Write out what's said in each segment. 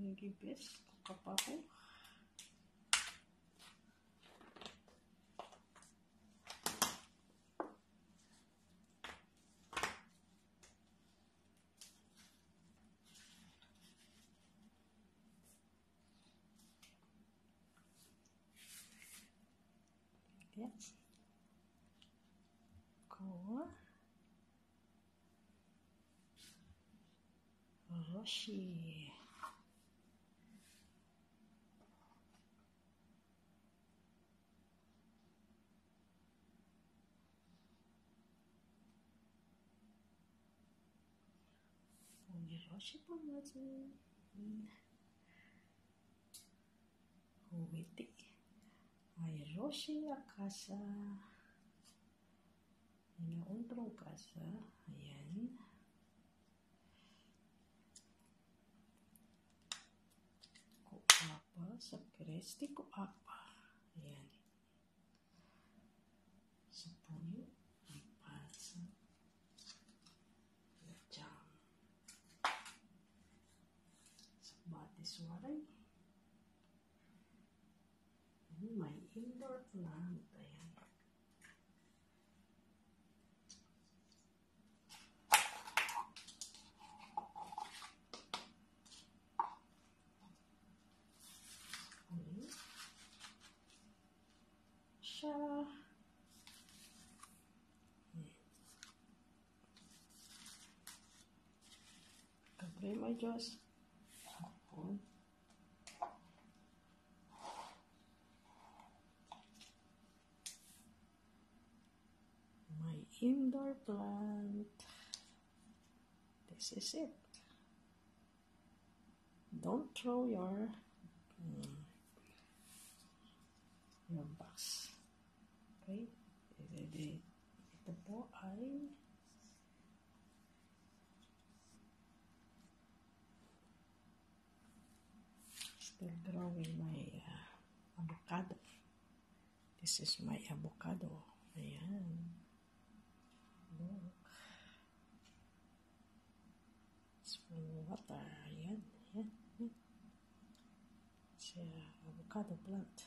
Nagibis. Kapako. Yes. Cool. Roshi. Roshi pomocy. Uwiti. Ay Roshi Akasa. Inauntrong kasa. Ayan. Kuapa sa Kresti Kuapa. Ayan. Supunyo. Ipasa. Jam. Sabati suwaray. May indoor plant. Ayan. Siya. Kabre mo, Diyos. Hapon. My indoor plant. This is it. Don't throw your box. Okay? Ito po ay still growing my avocado. This is my avocado. Ayan. Look. It's full of water. Ayan. Ayan. It's avocado plant.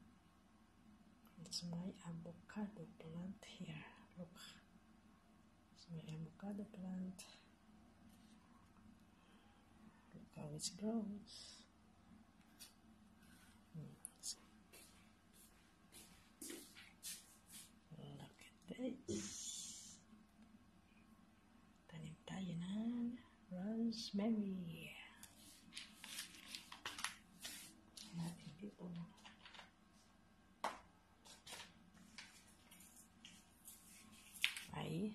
It's my avocado plant here. Look. It's my avocado plant. Look how it grows. Look at this. Tanim tayo ng rosemary. Natin dito. Ay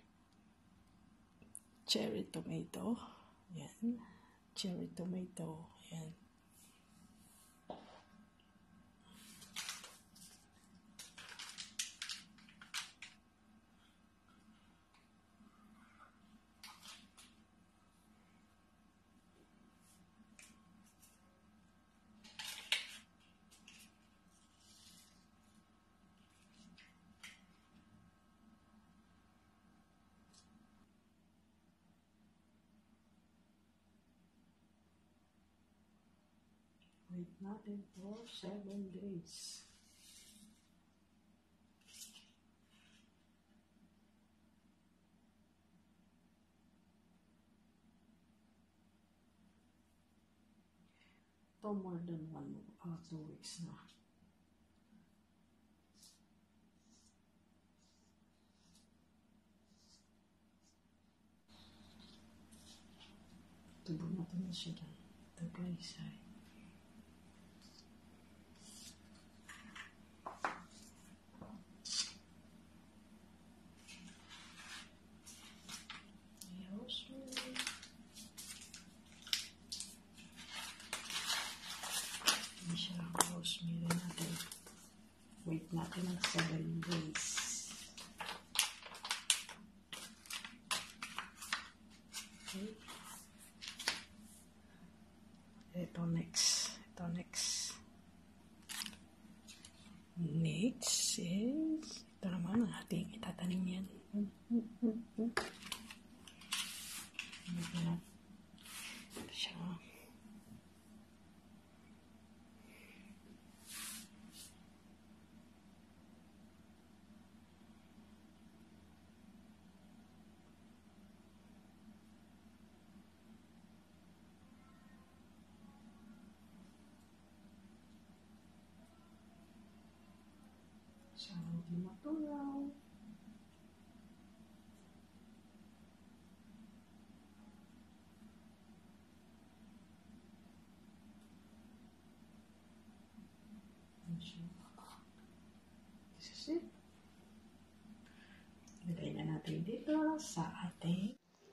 cherry tomato. Yan. Cherry tomato. Yan. Wait natin for 7 days. Ito more than 2 weeks na. Tubo natin na siya dyan. Ito guys ay rosemary natin. Wait natin ng 7 days. Okay. Ito next. Next is ito naman ang ating itatanim yan. Ito siya. Hindi matunaw. This is it. Ilagay na natin dito sa ating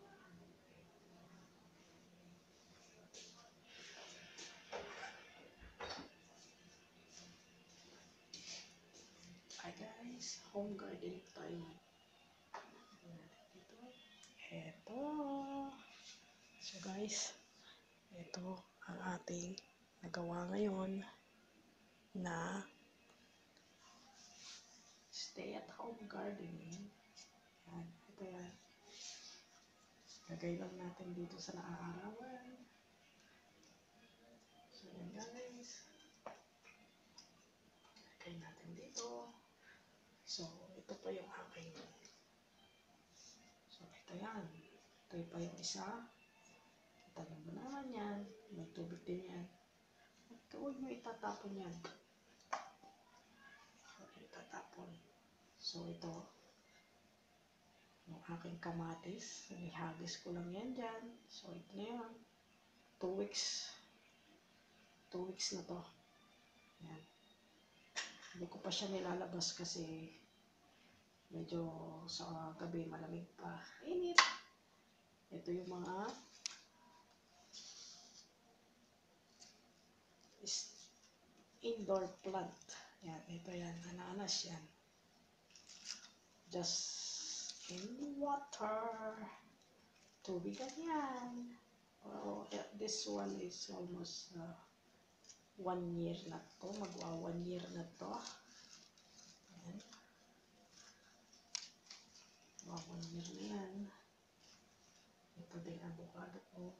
hi guys, home garden time. Ito. So guys, ito ang ating nagawa ngayon na stay at home gardening. Yan, ito yan. Lagay lang natin dito sa naaarawan. So yan guys. Lagay natin dito. So ito pa yung aking. So ito yan. Ito pa yung isa. Kita nyo ba naman yan? May tubig din yan. At huwag nyo itatapon yan. So ito, yung aking kamatis, ihagis ko lang yan dyan. So ito na yun, 2 weeks na to. Yan. Hindi ko pa siya nilalabas kasi medyo sa gabi malamig pa. Init. Ito yung mga indoor plant. Yan, ito yan, ananas yan. Just in water. Tubigan yan. Oh, this one is almost 1 year na to. Magwa 1 year na to. Ayan. Magwa 1 year na yan. Ito din avocado ko.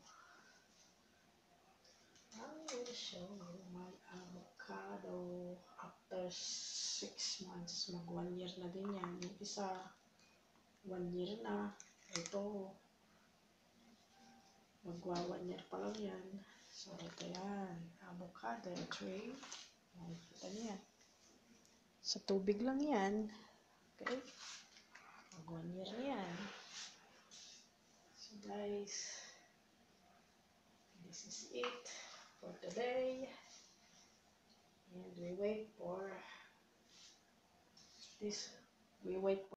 I will show you my avocado. After 6 months, mag 1 year na din yan. Yung isa, 1 year na. Ito, magwa 1 year pa lang yan. So, ito yan. Avocado tree. Makikita niyo yan. Sa tubig lang yan. Okay? Mag 1 year na yan. So, guys, this is it for today. And we wait for this. We wait for